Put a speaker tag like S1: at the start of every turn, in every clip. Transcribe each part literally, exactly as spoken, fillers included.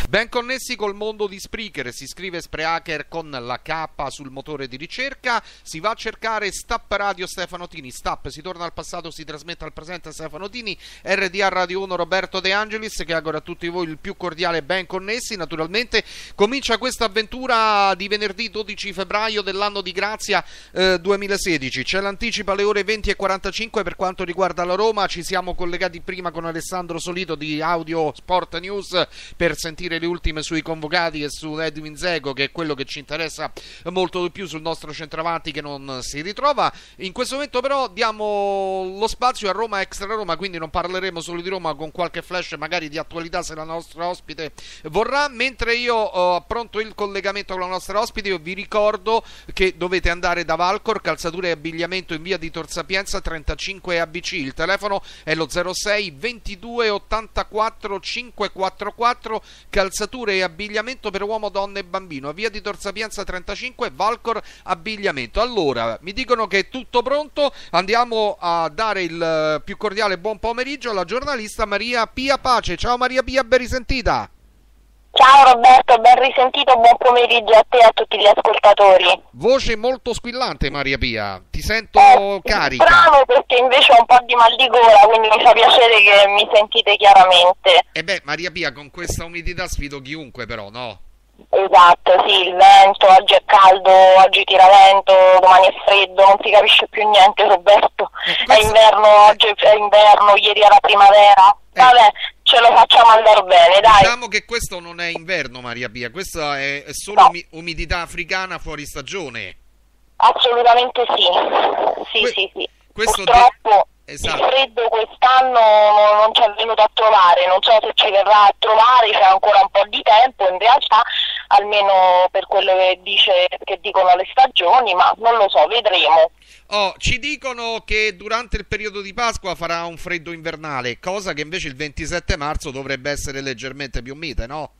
S1: Ben connessi col mondo di Spreaker, si scrive Spreaker con la K sul motore di ricerca, si va a cercare Stap Radio Stefano Tini, Stap, si torna al passato, si trasmette al presente Stefano Tini, R D A Radio uno Roberto De Angelis, che augura a tutti voi il più cordiale ben connessi. Naturalmente comincia questa avventura di venerdì dodici febbraio dell'anno di grazia eh, duemilasedici, c'è l'anticipo alle ore venti e quarantacinque per quanto riguarda la Roma, ci siamo collegati prima con Alessandro Solito di Audio Sport News per sentire le ultime sui convocati e su Edwin Dzeko, che è quello che ci interessa molto di più sul nostro centravanti che non si ritrova. In questo momento però diamo lo spazio a Roma Extra Roma, quindi non parleremo solo di Roma, con qualche flash magari di attualità se la nostra ospite vorrà. Mentre io ho pronto il collegamento con la nostra ospite, io vi ricordo che dovete andare da Valcor, calzature e abbigliamento in via di Tor Sapienza trentacinque A B C, il telefono è lo zero sei ventidue ottantaquattro cinquecentoquarantaquattro, calzature e abbigliamento per uomo, donna e bambino, a via di Tor Sapienza trentacinque, Valcor Abbigliamento. Allora, mi dicono che è tutto pronto, andiamo a dare il più cordiale buon pomeriggio alla giornalista Maria Pia Pace. Ciao Maria Pia, ben risentita.
S2: Ciao Roberto, ben risentito, buon pomeriggio a te e a tutti gli ascoltatori.
S1: Voce molto squillante Maria Pia, ti sento
S2: eh,
S1: carica.
S2: Strano, perché invece ho un po' di mal di gola, quindi mi fa piacere che mi sentite chiaramente.
S1: E beh Maria Pia, con questa umidità sfido chiunque però, no?
S2: Esatto, sì, il vento, oggi è caldo, oggi tira vento, domani è freddo, non si capisce più niente Roberto, eh, questo... è inverno, oggi è inverno, ieri era primavera, eh. Vabbè, ce lo facciamo andare bene, dai.
S1: Diciamo che questo non è inverno Maria Pia, questa è, è solo no. umidità africana fuori stagione.
S2: Assolutamente sì, sì, que- sì, sì.
S1: Questo
S2: Purtroppo...
S1: De- Esatto.
S2: Il freddo quest'anno non ci è venuto a trovare, non so se ci verrà a trovare, c'è ancora un po' di tempo in realtà, almeno per quello che dice, che dicono le stagioni, ma non lo so, vedremo.
S1: Oh, ci dicono che durante il periodo di Pasqua farà un freddo invernale, cosa che invece il ventisette marzo dovrebbe essere leggermente più mite, no?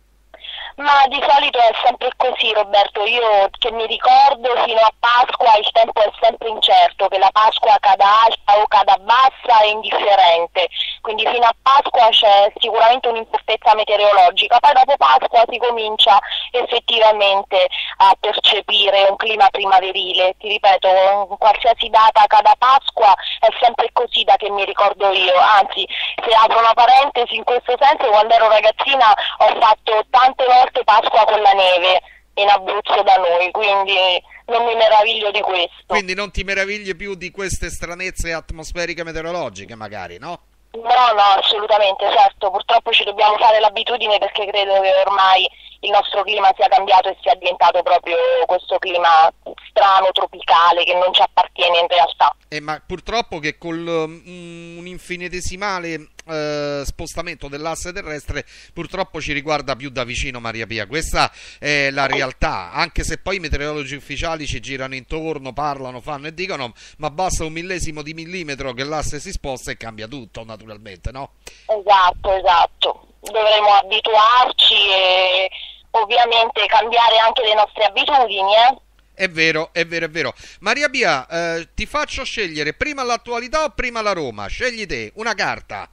S2: Ma di solito è sempre così Roberto, io che mi ricordo fino a Pasqua il tempo è sempre incerto, che la Pasqua cada alta o cada bassa è indifferente, quindi fino a Pasqua c'è sicuramente un'incertezza meteorologica, poi dopo Pasqua si comincia effettivamente a percepire un clima primaverile, ti ripeto, qualsiasi data cada Pasqua è sempre così da che mi ricordo io, anzi se apro una parentesi in questo senso, quando ero ragazzina ho fatto tante volte Pasqua con la neve in Abruzzo da noi, quindi non mi meraviglio di questo.
S1: Quindi non ti meravigli più di queste stranezze atmosferiche meteorologiche magari, no?
S2: No, no, assolutamente, certo, purtroppo ci dobbiamo fare l'abitudine perché credo che ormai il nostro clima sia cambiato e sia diventato proprio questo clima strano, tropicale, che non ci appartiene in realtà.
S1: Eh, ma purtroppo che con um, un infinitesimale eh, spostamento dell'asse terrestre purtroppo ci riguarda più da vicino Maria Pia, questa è la realtà, anche se poi i meteorologi ufficiali ci girano intorno, parlano, fanno e dicono, ma basta un millesimo di millimetro che l'asse si sposta e cambia tutto naturalmente, no?
S2: Esatto, esatto, dovremo abituarci e ovviamente cambiare anche le nostre abitudini, eh?
S1: È vero, è vero, è vero. Maria Pia, eh, ti faccio scegliere prima l'attualità o prima la Roma? Scegli te, una carta.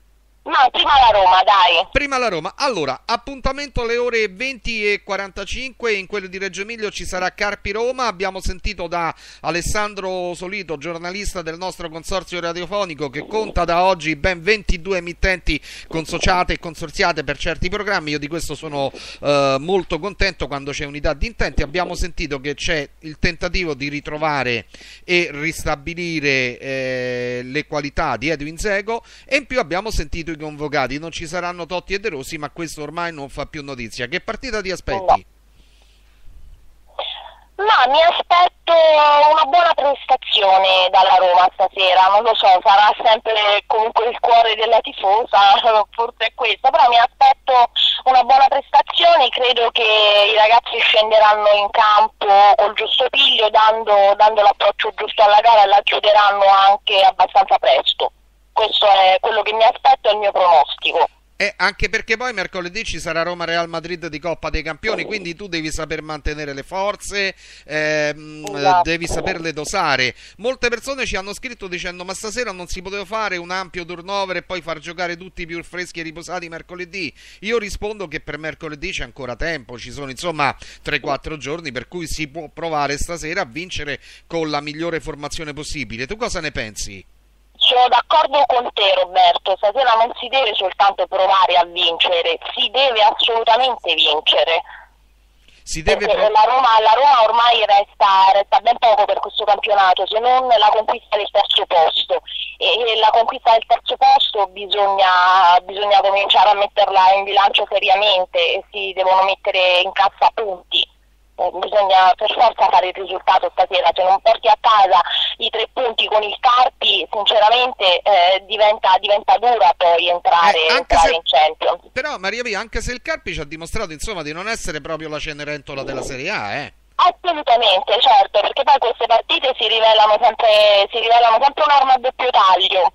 S2: Ma prima la Roma, dai.
S1: Prima la Roma. Allora, appuntamento alle ore venti e quarantacinque, in quello di Reggio Emilio ci sarà Carpi Roma. Abbiamo sentito da Alessandro Solito, giornalista del nostro consorzio radiofonico, che conta da oggi ben ventidue emittenti consociate e consorziate per certi programmi. Io di questo sono eh, molto contento quando c'è unità di intenti. Abbiamo sentito che c'è il tentativo di ritrovare e ristabilire eh, le qualità di Edwin Dzeko, e in più abbiamo sentito i convocati, non ci saranno Totti e De Rossi, ma questo ormai non fa più notizia. Che partita ti aspetti?
S2: No. Ma mi aspetto una buona prestazione dalla Roma stasera, non lo so, sarà sempre comunque il cuore della tifosa, forse è questo, però mi aspetto una buona prestazione, credo che i ragazzi scenderanno in campo col giusto piglio, dando, dando l'approccio giusto alla gara, e la chiuderanno anche abbastanza presto. Questo è quello che mi aspetto e il mio pronostico.
S1: Eh, anche perché poi mercoledì ci sarà Roma-Real Madrid di Coppa dei Campioni, quindi tu devi saper mantenere le forze, ehm,
S2: Esatto.
S1: devi saperle dosare. Molte persone ci hanno scritto dicendo ma stasera non si poteva fare un ampio turnover e poi far giocare tutti più freschi e riposati mercoledì. Io rispondo che per mercoledì c'è ancora tempo, ci sono insomma tre quattro giorni per cui si può provare stasera a vincere con la migliore formazione possibile. Tu cosa ne pensi?
S2: Sono d'accordo con te Roberto, stasera non si deve soltanto provare a vincere, si deve assolutamente vincere.
S1: Si deve
S2: Perché
S1: pro-
S2: la Roma, la Roma ormai resta, resta ben poco per questo campionato, se non la conquista del terzo posto. E, e la conquista del terzo posto bisogna, bisogna cominciare a metterla in bilancio seriamente e si devono mettere in cassa punti. Bisogna per forza fare il risultato stasera, se non porti a casa i tre punti con il Carpi sinceramente eh, diventa, diventa dura poi entrare,
S1: Eh, anche
S2: entrare
S1: se-
S2: in Champions.
S1: Però Maria Pia, anche se il Carpi ci ha dimostrato insomma di non essere proprio la Cenerentola della Serie A, eh.
S2: Assolutamente, certo, perché poi queste partite si rivelano sempre, si rivelano sempre un'arma a doppio taglio,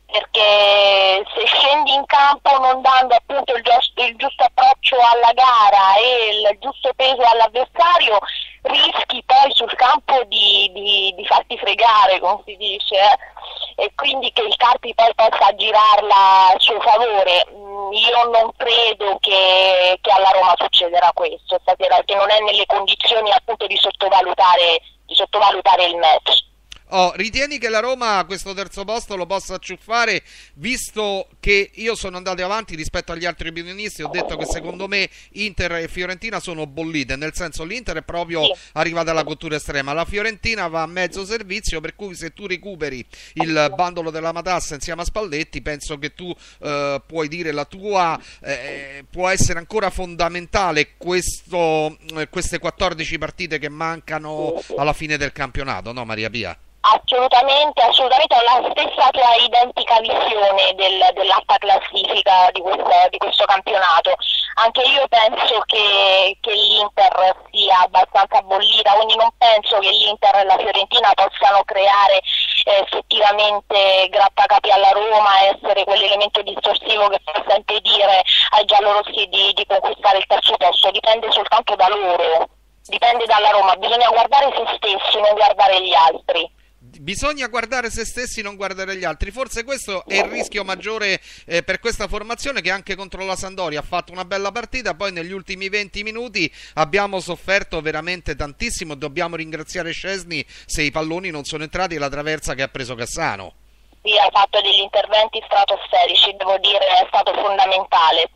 S2: perché se scendi in campo non dando appunto il giusto, il giusto approccio alla gara e il giusto peso all'avversario, rischi poi sul campo di, di, di farti fregare, come si dice, eh? E quindi che il Carpi poi possa girarla a suo favore. Mm, Io non credo che, che alla Roma succederà questo stasera, che non è nelle condizioni appunto di sottovalutare, di sottovalutare il match.
S1: Oh, ritieni che la Roma questo terzo posto lo possa acciuffare, visto che io sono andato avanti rispetto agli altri opinionisti, ho detto che secondo me Inter e Fiorentina sono bollite, nel senso l'Inter è proprio
S2: Sì.
S1: arrivata alla cottura estrema, la Fiorentina va a mezzo servizio, per cui se tu recuperi il bandolo della matassa insieme a Spalletti, penso che tu eh, puoi dire la tua, eh, può essere ancora fondamentale questo, eh, queste quattordici partite che mancano alla fine del campionato, no Maria Pia?
S2: Assolutamente, assolutamente ho la stessa tua identica visione del, dell'alta classifica di questo, di questo campionato. Anche io penso che, che l'Inter sia abbastanza bollita, quindi non penso che l'Inter e la Fiorentina possano creare eh, effettivamente grattacapi alla Roma e essere quell'elemento distorsivo che possa impedire ai giallorossi di, di conquistare il terzo posto. Dipende soltanto da loro, dipende dalla Roma, bisogna guardare se stessi, non guardare gli altri.
S1: Bisogna guardare se stessi, non guardare gli altri. Forse questo è il rischio maggiore eh, per questa formazione, che anche contro la Sampdoria ha fatto una bella partita, poi negli ultimi venti minuti abbiamo sofferto veramente tantissimo. Dobbiamo ringraziare Szczesny se i palloni non sono entrati e la traversa che ha preso Cassano.
S2: Sì, ha fatto degli interventi stratosferici, devo dire, è stato fondamentale.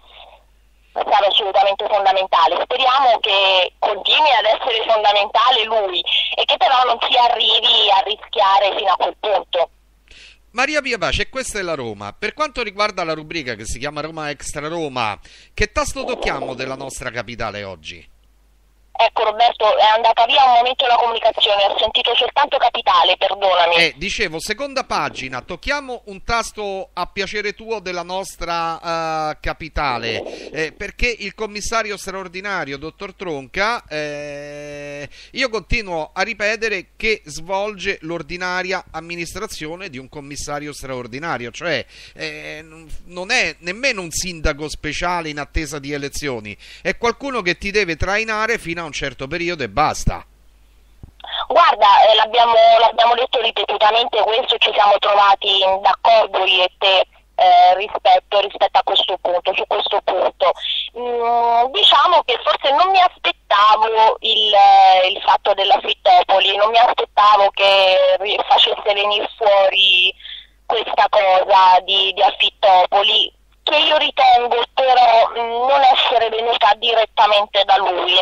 S2: È stato assolutamente fondamentale. Speriamo che continui ad essere fondamentale lui e che però non si arrivi a rischiare fino a quel punto.
S1: Maria Pia Pace, questa è la Roma. Per quanto riguarda la rubrica che si chiama Roma Extra Roma, che tasto tocchiamo della nostra capitale oggi?
S2: Ecco Roberto, è andata via un momento la comunicazione, ho sentito soltanto capitale, perdonami.
S1: Eh, dicevo, seconda pagina, tocchiamo un tasto a piacere tuo della nostra uh, capitale, eh, perché il commissario straordinario, dottor Tronca, eh, io continuo a ripetere che svolge l'ordinaria amministrazione di un commissario straordinario, cioè eh, non è nemmeno un sindaco speciale in attesa di elezioni, è qualcuno che ti deve trainare fino a un certo periodo e basta.
S2: Guarda, eh, l'abbiamo, l'abbiamo detto ripetutamente questo, ci siamo trovati d'accordo io e te eh, rispetto, rispetto a questo punto, su questo punto. Mm, diciamo che forse non mi aspettavo il, il fatto dell'Afittopoli, non mi aspettavo che facesse venire fuori questa cosa di, di Afittopoli, che io ritengo però mh, non essere venuta direttamente da lui,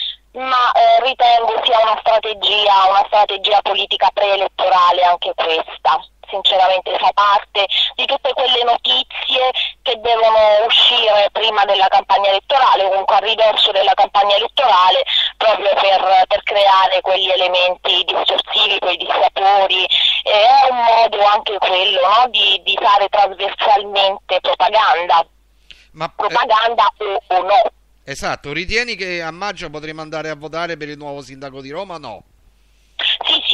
S2: ma eh, ritengo sia una strategia, una strategia politica preelettorale anche questa. Sinceramente fa parte di tutte quelle notizie che devono uscire prima della campagna elettorale, comunque a ridosso della campagna elettorale, proprio per, per creare quegli elementi distorsivi, quei dissapori. E è un modo anche quello, no? di, di fare trasversalmente propaganda,
S1: Ma,
S2: propaganda
S1: eh,
S2: o, o no.
S1: Esatto, ritieni che a maggio potremo andare a votare per il nuovo sindaco di Roma o no?
S2: Sì, sì,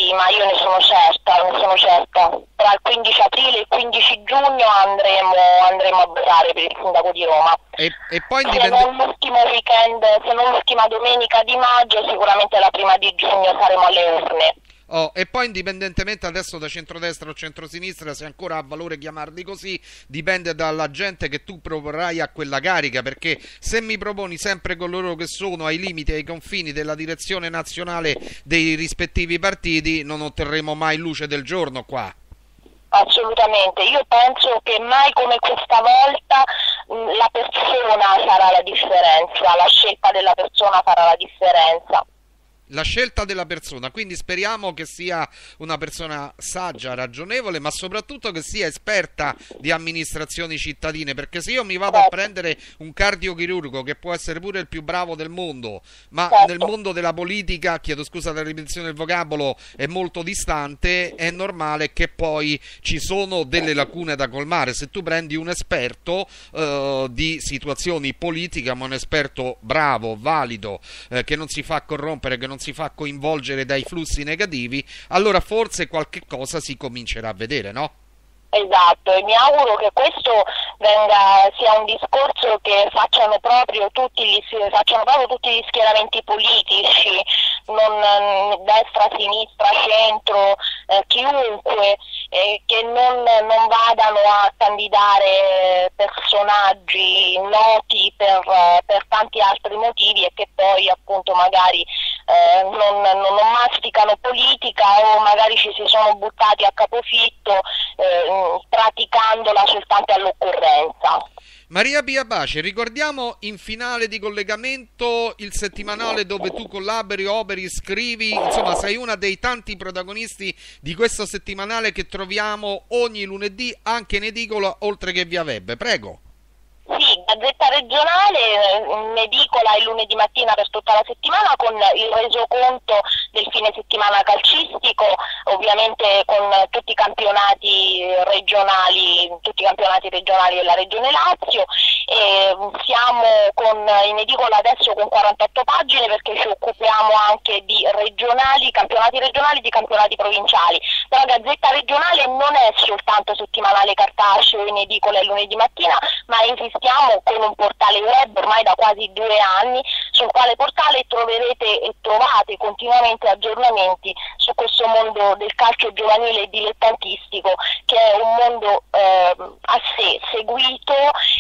S2: sì, ma io ne sono certa, ne sono certa. Tra il quindici aprile e il quindici giugno andremo, andremo a votare per il sindaco di Roma.
S1: E, e poi
S2: se
S1: dipende...
S2: non l'ultimo weekend, se non l'ultima domenica di maggio, sicuramente la prima di giugno saremo alle urne.
S1: Oh, e poi indipendentemente adesso da centrodestra o centrosinistra, se ancora ha valore chiamarli così, dipende dalla gente che tu proporrai a quella carica, perché se mi proponi sempre coloro che sono ai limiti, ai confini della direzione nazionale dei rispettivi partiti, non otterremo mai luce del giorno qua.
S2: Assolutamente, io penso che mai come questa volta mh, la persona farà la differenza, la scelta della persona farà la differenza.
S1: La scelta della persona, quindi speriamo che sia una persona saggia, ragionevole, ma soprattutto che sia esperta di amministrazioni cittadine, perché se io mi vado a prendere un cardiochirurgo che può essere pure il più bravo del mondo, ma
S2: certo.
S1: nel mondo della politica, chiedo scusa per la ripetizione del vocabolo, è molto distante, è normale che poi ci sono delle lacune da colmare. Se tu prendi un esperto eh, di situazioni politiche, ma un esperto bravo, valido, eh, che non si fa corrompere, che non si fa coinvolgere dai flussi negativi, allora forse qualche cosa si comincerà a vedere, no?
S2: Esatto, e mi auguro che questo venga, sia un discorso che facciano proprio tutti gli, facciano proprio tutti gli schieramenti politici, non destra, sinistra, centro, eh, chiunque, eh, che non, non vadano a candidare personaggi noti per, per tanti altri motivi e che poi appunto magari eh, non, non, non masticano politica o magari ci si sono buttati a capofitto eh, praticandola soltanto all'occorrenza.
S1: Maria Pia Pace, ricordiamo in finale di collegamento il settimanale dove tu collabori, operi, scrivi, insomma sei una dei tanti protagonisti di questo settimanale che troviamo ogni lunedì anche in edicola oltre che via web, prego.
S2: Sì, Gazzetta Regionale, in edicola il lunedì mattina per tutta la settimana con il resoconto del fine settimana calcistico, ovviamente con tutti i campionati regionali, tutti i campionati regionali della Regione Lazio, e siamo con, in edicola adesso con quarantotto pagine perché ci occupiamo anche di regionali, campionati regionali, di campionati provinciali. La Gazzetta Regionale non è soltanto settimanale cartaceo in edicola il lunedì mattina, ma esistiamo con un portale web ormai da quasi due anni, sul quale portale troverete e trovate continuamente aggiornamenti su questo mondo del calcio giovanile e dilettantistico, che è un mondo eh, a sé, seguito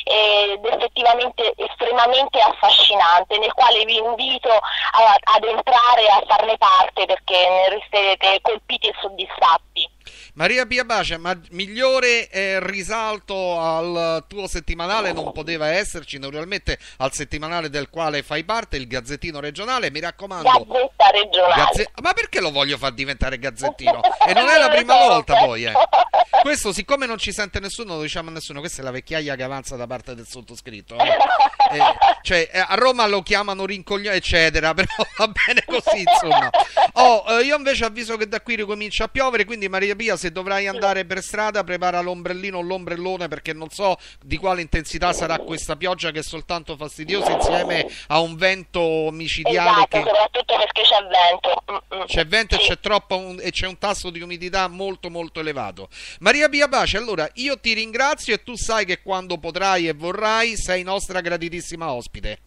S2: ed effettivamente estremamente affascinante, nel quale vi invito a, ad entrare e a farne parte perché ne resterete colpiti e soddisfatti.
S1: Maria Pia Pace, ma migliore eh, risalto al tuo settimanale non poteva esserci, naturalmente al settimanale del quale fai parte, il Gazzettino Regionale, mi raccomando.
S2: Gazzetta Regionale.
S1: Gazze... Ma perché lo voglio far diventare Gazzettino? E non è la prima volta poi, eh. Questo, siccome non ci sente nessuno, lo diciamo a nessuno, questa è la vecchiaia che avanza da parte del sottoscritto. Eh. Eh, cioè, a Roma lo chiamano rincoglione, eccetera, però va bene così, insomma. Oh, eh, io invece avviso che da qui ricomincia a piovere, quindi Maria Pia, se dovrai andare per strada, prepara l'ombrellino o l'ombrellone, perché non so di quale intensità sarà questa pioggia che è soltanto fastidiosa insieme a un vento micidiale.
S2: Esatto,
S1: che...
S2: soprattutto perché c'è vento. Mm-mm.
S1: C'è vento sì. E c'è troppo un... e c'è un tasso di umidità molto molto elevato. Maria Pia Pace, allora io ti ringrazio e tu sai che quando potrai e vorrai sei nostra gratitissima ospite.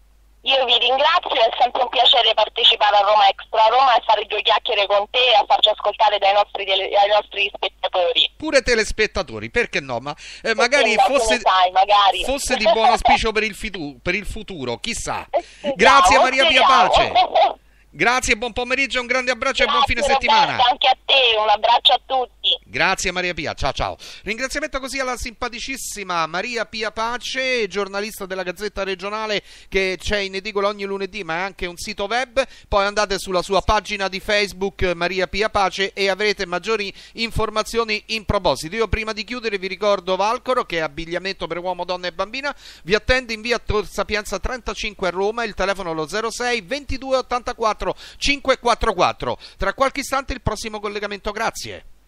S2: Io vi ringrazio, è sempre un piacere partecipare a Roma Extra Roma e fare due chiacchiere con te e a farci ascoltare dai nostri, dai nostri spettatori.
S1: Pure telespettatori, perché no? Ma eh, magari,
S2: no,
S1: fosse,
S2: sai, magari
S1: fosse di buon auspicio per il, fitu- per il futuro, chissà. Grazie no, Maria Pia Pace. Grazie, buon pomeriggio, un grande abbraccio. Grazie, e buon fine
S2: Roberto,
S1: settimana.
S2: Anche a te, un abbraccio a tutti.
S1: Grazie Maria Pia, ciao ciao. Ringraziamento così alla simpaticissima Maria Pia Pace, giornalista della Gazzetta Regionale, che c'è in edicola ogni lunedì, ma è anche un sito web. Poi andate sulla sua pagina di Facebook Maria Pia Pace e avrete maggiori informazioni in proposito. Io prima di chiudere vi ricordo Valcoro, che è abbigliamento per uomo, donna e bambina, vi attende in via Tor Sapienza trentacinque a Roma, il telefono è lo zero sei ventidue ottantaquattro cinquecentoquarantaquattro. Tra qualche istante il prossimo collegamento, grazie.